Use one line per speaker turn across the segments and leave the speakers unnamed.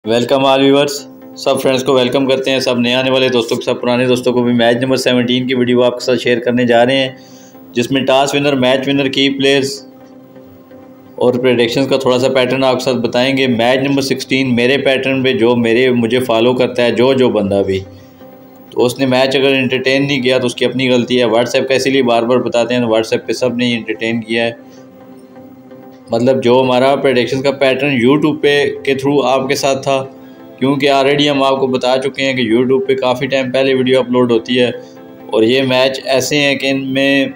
Welcome all viewers. सब friends को welcome करते हैं, सब नए आने वाले दोस्तों को, सब पुराने दोस्तों को भी। मैच नंबर 17 की वीडियो आपके साथ शेयर करने जा रहे हैं, जिसमें टॉस विनर, मैच विनर, की प्लेयर्स और प्रेडिक्शंस का थोड़ा सा पैटर्न आपके साथ बताएंगे। मैच नंबर 16 मेरे पैटर्न पे जो मुझे फॉलो करता है जो बंदा भी, तो उसने मैच अगर एंटरटेन नहीं किया तो उसकी अपनी गलती है। व्हाट्सएप का इसीलिए बार बार बताते हैं, व्हाट्सएप पे सब ने एंटरटेन किया है। मतलब जो हमारा प्रेडिक्शन का पैटर्न यूट्यूब के थ्रू आपके साथ था, क्योंकि ऑलरेडी हम आपको बता चुके हैं कि यूट्यूब पे काफ़ी टाइम पहले वीडियो अपलोड होती है। और ये मैच ऐसे हैं कि इनमें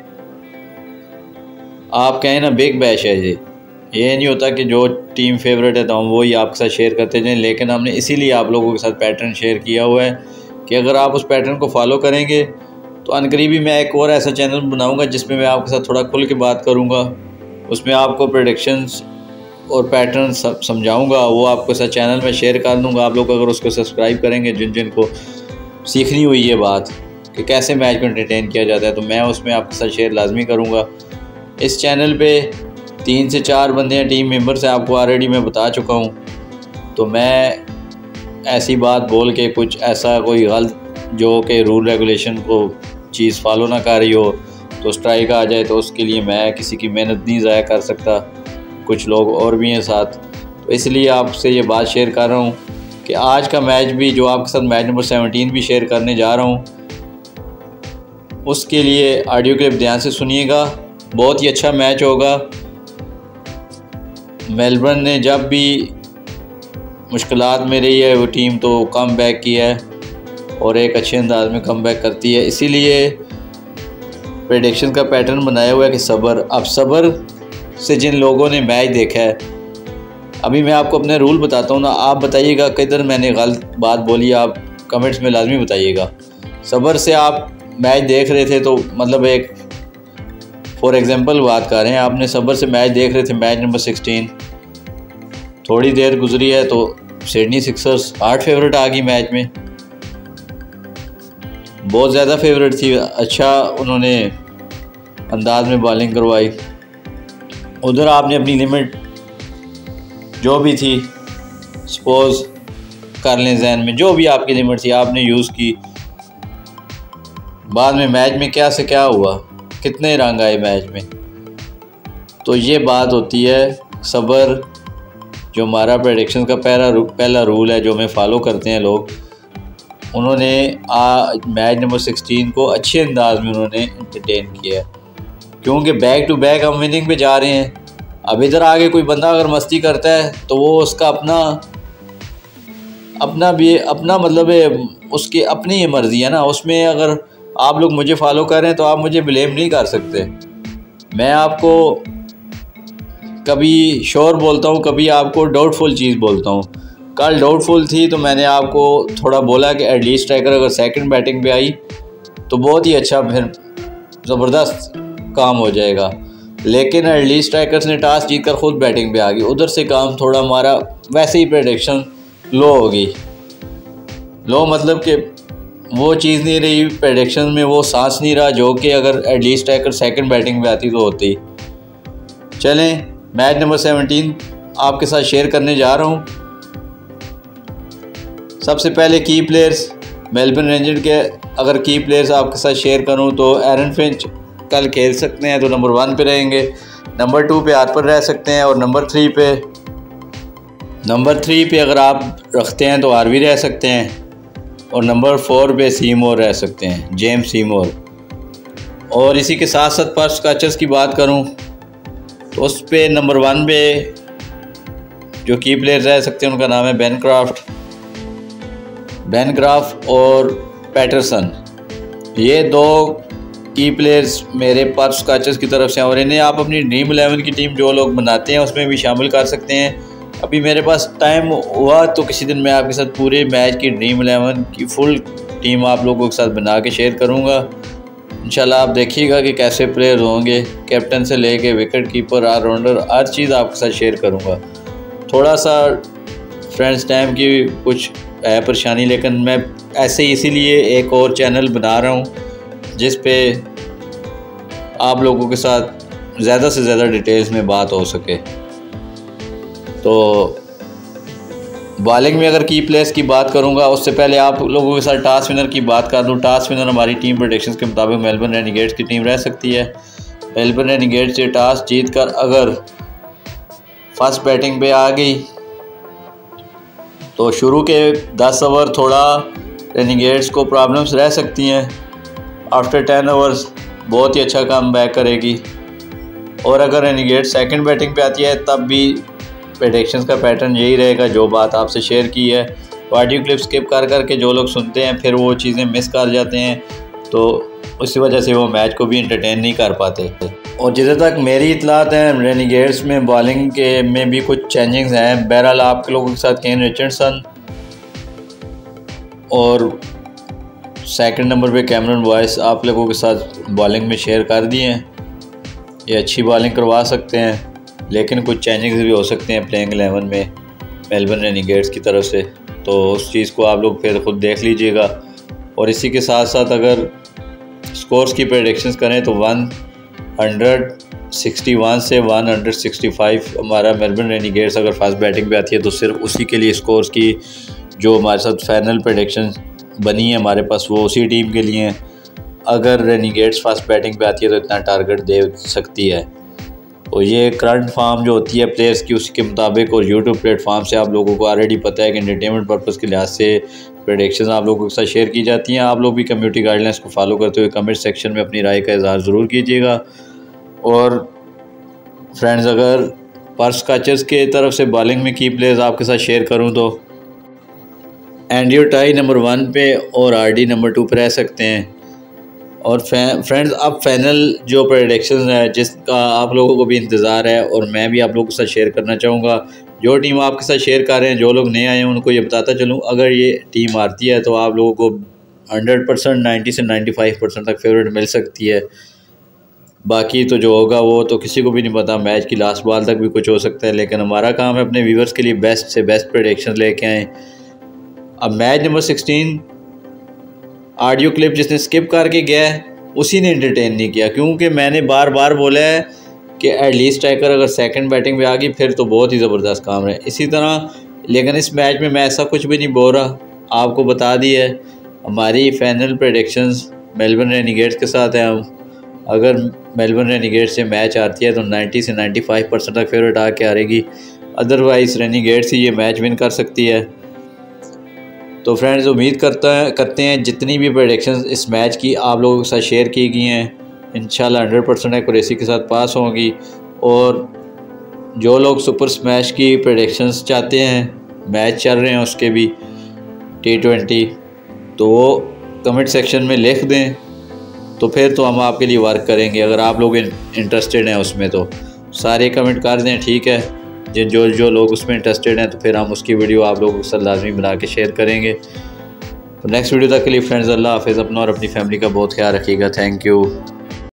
आप कहें ना बिग बैश है। ये नहीं होता कि जो टीम फेवरेट है तो हम वही आपके साथ शेयर करते जाएं, लेकिन हमने इसीलिए आप लोगों के साथ पैटर्न शेयर किया हुआ है कि अगर आप उस पैटर्न को फॉलो करेंगे तो अनकरीबी मैं एक और ऐसा चैनल बनाऊँगा जिसमें मैं आपके साथ थोड़ा खुल के बात करूँगा। उसमें आपको प्रेडिक्शंस और पैटर्न समझाऊंगा, वो आपको साथ चैनल में शेयर कर दूंगा। आप लोग अगर उसको सब्सक्राइब करेंगे, जिन को सीखनी हुई ये बात कि कैसे मैच को एंटरटेन किया जाता है, तो मैं उसमें आपके साथ शेयर लाजमी करूंगा। इस चैनल पे 3 से 4 बंदे हैं, टीम मेंबर्स हैं, आपको ऑलरेडी मैं बता चुका हूँ। तो मैं ऐसी बात बोल के कुछ ऐसा कोई गलत जो कि रूल रेगुलेशन को चीज़ फॉलो ना कर रही हो तो स्ट्राइक आ जाए, तो उसके लिए मैं किसी की मेहनत नहीं ज़ाया कर सकता। कुछ लोग और भी हैं साथ, तो इसलिए आपसे ये बात शेयर कर रहा हूँ कि आज का मैच भी जो आपके साथ मैच नंबर 17 भी शेयर करने जा रहा हूँ, उसके लिए ऑडियो क्लिप ध्यान से सुनिएगा। बहुत ही अच्छा मैच होगा। मेलबर्न ने जब भी मुश्किलात में रही है वो टीम, तो कम बैक किया है और एक अच्छे अंदाज में कम बैक करती है। इसीलिए प्रेडिक्शन का पैटर्न बनाया हुआ है कि सब्र। अब सब्र से जिन लोगों ने मैच देखा है, अभी मैं आपको अपने रूल बताता हूँ ना, आप बताइएगा किधर मैंने गलत बात बोली, आप कमेंट्स में लाजमी बताइएगा। सब्र से आप मैच देख रहे थे तो मतलब एक फॉर एग्जांपल बात कर रहे हैं, आपने सब्र से मैच देख रहे थे, मैच नंबर 16, थोड़ी देर गुजरी है तो सिडनी सिक्सर्स 8 फेवरेट आ गई मैच में, बहुत ज़्यादा फेवरेट थी। अच्छा उन्होंने अंदाज में बॉलिंग करवाई। उधर आपने अपनी लिमिट जो भी थी, सपोज कर लें जहन में, जो भी आपकी लिमिट थी आपने यूज़ की। बाद में मैच में क्या से क्या हुआ, कितने रंग आए मैच में, तो ये बात होती है सब्र। जो हमारा प्रेडिक्शन का पहला रूल है जो मैं फॉलो करते हैं लोग, उन्होंने मैच नंबर 16 को अच्छे अंदाज में उन्होंने एंटरटेन किया है, क्योंकि बैक टू बैक हम विनिंग पे जा रहे हैं। अब इधर आगे कोई बंदा अगर मस्ती करता है तो वो उसका अपना मतलब है, उसकी अपनी ये मर्ज़ी है ना। उसमें अगर आप लोग मुझे फॉलो कर रहे हैं तो आप मुझे ब्लेम नहीं कर सकते। मैं आपको कभी श्योर बोलता हूँ, कभी आपको डाउटफुल चीज़ बोलता हूँ। कल डाउटफुल थी तो मैंने आपको थोड़ा बोला कि एटलीस्ट स्ट्राइकर अगर सेकंड बैटिंग पे आई तो बहुत ही अच्छा, फिर ज़बरदस्त काम हो जाएगा। लेकिन एटलीस्ट स्ट्राइकर्स ने टॉस जीत कर खुद बैटिंग पे आ गई, उधर से काम थोड़ा हमारा वैसे ही प्रेडिक्शन लो हो गई। लो मतलब कि वो चीज़ नहीं रही प्रेडिक्शन में, वो सांस नहीं रहा जो कि अगर एटलीस्ट स्ट्राइकर सेकंड बैटिंग पे आती तो होती। चलें, मैच नंबर 17 आपके साथ शेयर करने जा रहा हूँ। सबसे पहले की प्लेयर्स मेलबर्न रेंजर्स के अगर की प्लेयर्स आपके साथ शेयर करूं तो एरन फिंच कल खेल सकते हैं तो नंबर 1 पे रहेंगे, नंबर 2 पे हार्पर रह सकते हैं, और नंबर 3 पे अगर आप रखते हैं तो आरवी रह सकते हैं, और नंबर 4 पे सीमोर रह सकते हैं, जेम्स सीमोर। और इसी के साथ साथ पर्स कैचर्स की बात करूं तो उस पे नंबर 1 पे जो की प्लेयर रह सकते हैं उनका नाम है बेन क्राफ्ट और पैटरसन। ये 2 की प्लेयर्स मेरे पर्स कैचर्स की तरफ से हैं, और इन्हें आप अपनी ड्रीम 11 की टीम जो लोग बनाते हैं उसमें भी शामिल कर सकते हैं। अभी मेरे पास टाइम हुआ तो किसी दिन मैं आपके साथ पूरे मैच की ड्रीम 11 की फुल टीम आप लोगों के साथ बना के शेयर करूँगा। इंशाल्लाह आप देखिएगा कि कैसे प्लेयर होंगे, कैप्टन से लेके विकेट कीपर, ऑलराउंडर, हर चीज़ आपके साथ शेयर करूँगा। थोड़ा सा फ्रेंड्स टाइम की कुछ है परेशानी, लेकिन मैं ऐसे ही इसीलिए एक और चैनल बना रहा हूँ जिस पे आप लोगों के साथ ज़्यादा से ज़्यादा डिटेल्स में बात हो सके। तो बॉलिंग में अगर की प्लेयर्स की बात करूंगा उससे पहले आप लोगों के साथ टॉस विनर की बात कर दूं। टॉस विनर हमारी टीम प्रेडिक्शंस के मुताबिक मेलबर्न रेनिगेट्स की टीम रह सकती है। मेलबर्न रेनिगेट्स से टॉस जीत कर अगर फर्स्ट बैटिंग पे आ गई तो शुरू के 10 ओवर थोड़ा रेनिगेट्स को प्रॉब्लम्स रह सकती हैं। आफ्टर 10 ओवर्स बहुत ही अच्छा कम बैक करेगी। और अगर रेनिगेट्स सेकंड बैटिंग पे आती है तब भी प्रेडिक्शंस का पैटर्न यही रहेगा जो बात आपसे शेयर की है। ऑडियो क्लिप स्किप कर करके जो लोग सुनते हैं फिर वो चीज़ें मिस कर जाते हैं, तो उसी वजह से वो मैच को भी इंटरटेन नहीं कर पाते। और जिधर तक मेरी इतलात हैं रेनिगेट्स में बॉलिंग के में भी कुछ चेंजिंग्स हैं। बहरहाल आप लोगों के साथ केन रिचर्डसन और सेकंड नंबर पे कैमरन वॉइस आप लोगों के साथ बॉलिंग में शेयर कर दिए हैं। ये अच्छी बॉलिंग करवा सकते हैं, लेकिन कुछ चेंजिंग्स भी हो सकते हैं प्लेइंग 11 में मेलबर्न रेनिगेट्स की तरफ से, तो उस चीज़ को आप लोग फिर ख़ुद देख लीजिएगा। और इसी के साथ साथ अगर स्कोर्स की प्रेडिक्शंस करें तो 161 से 165 हमारा मेलबर्न रेनिगेट्स अगर फर्स्ट बैटिंग पे आती है तो सिर्फ उसी के लिए स्कोर्स की जो हमारे साथ फाइनल प्रेडिक्शन बनी है हमारे पास वो उसी टीम के लिए हैं। अगर रेनिगेट्स फर्स्ट बैटिंग पे आती है तो इतना टारगेट दे सकती है। और ये करंट फॉर्म जो होती है प्लेयर्स की उसके मुताबिक, और यूट्यूब प्लेटफॉर्म से आप लोगों को ऑलरेडी पता है कि एंटरटेनमेंट पर्पज़ के लिहाज से प्रेडिक्शंस आप लोगों के साथ शेयर की जाती हैं। आप लोग भी कम्युनिटी गाइडलाइंस को फॉलो करते हुए कमेंट सेक्शन में अपनी राय का इज़हार ज़रूर कीजिएगा। और फ्रेंड्स अगर पर्स काचर्स के तरफ से बॉलिंग में की प्लेयर्स आपके साथ शेयर करूँ तो एंड्रयू टाई नंबर 1 पे और आरडी नंबर 2 पे रह सकते हैं। और फ्रेंड्स अब फाइनल जो प्रेडिक्शंस है जिसका आप लोगों को भी इंतज़ार है और मैं भी आप लोगों के साथ शेयर करना चाहूँगा। जो टीम आपके साथ शेयर कर रहे हैं, जो लोग नए आए हैं उनको ये बताता चलूँ, अगर ये टीम आती है तो आप लोगों को 100% 90 से 95% तक फेवरेट मिल सकती है। बाकी तो जो होगा वो तो किसी को भी नहीं पता, मैच की लास्ट बॉल तक भी कुछ हो सकता है, लेकिन हमारा काम है अपने व्यूवर्स के लिए बेस्ट से बेस्ट प्रेडिक्शन लेके आएँ। अब मैच नंबर 16 ऑडियो क्लिप जिसने स्किप करके गया है उसी ने एंटरटेन नहीं किया, क्योंकि मैंने बार बार बोला है कि एटलीस्ट स्ट्राइकर अगर सेकंड बैटिंग में आ गई फिर तो बहुत ही ज़बरदस्त काम है। इसी तरह लेकिन इस मैच में मैं ऐसा कुछ भी नहीं बोल रहा, आपको बता दी है हमारी फाइनल प्रेडिक्शंस मेलबर्न रेनिगेट्स के साथ है। हम अगर मेलबर्न रेनिगेट्स से मैच आती है तो 90 से 95% तक फेवरेट आके हारेगी, अदरवाइज़ रेनिगेट्स ही ये मैच विन कर सकती है। तो फ्रेंड्स उम्मीद करते हैं जितनी भी प्रेडिक्शंस इस मैच की आप लोगों के साथ शेयर की गई हैं इंशाल्लाह 100% एक्यूरेसी के साथ पास होंगी। और जो लोग सुपर स्मैश की प्रेडिक्शंस चाहते हैं, मैच चल रहे हैं उसके भी T20, तो वो कमेंट सेक्शन में लिख दें, तो फिर तो हम आपके लिए वर्क करेंगे। अगर आप लोग इंटरेस्टेड हैं उसमें तो सारे कमेंट कर दें, ठीक है। जो लोग उसमें इंटरेस्टेड हैं तो फिर हम उसकी वीडियो आप लोगों के साथ लाजमी बना के शेयर करेंगे। तो नेक्स्ट वीडियो तक के लिए फ्रेंड्स अल्लाह हाफ़िज़। अपना और अपनी फैमिली का बहुत ख्याल रखिएगा। Thank you.